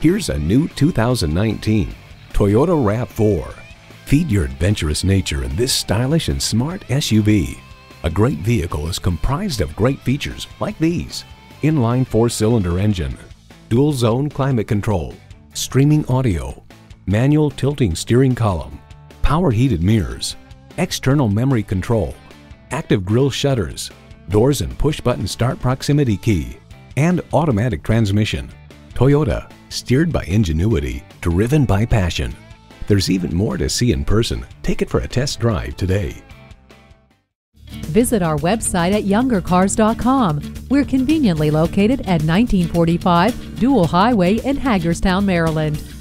Here's a new 2019 Toyota RAV4. Feed your adventurous nature in this stylish and smart SUV. A great vehicle is comprised of great features like these: inline 4-cylinder engine, dual zone climate control, streaming audio, manual tilting steering column, power heated mirrors, external memory control, active grille shutters, doors and push button start proximity key, and automatic transmission. Toyota, steered by ingenuity, driven by passion. There's even more to see in person. Take it for a test drive today. Visit our website at youngercars.com. We're conveniently located at 1945 Dual Highway in Hagerstown, Maryland.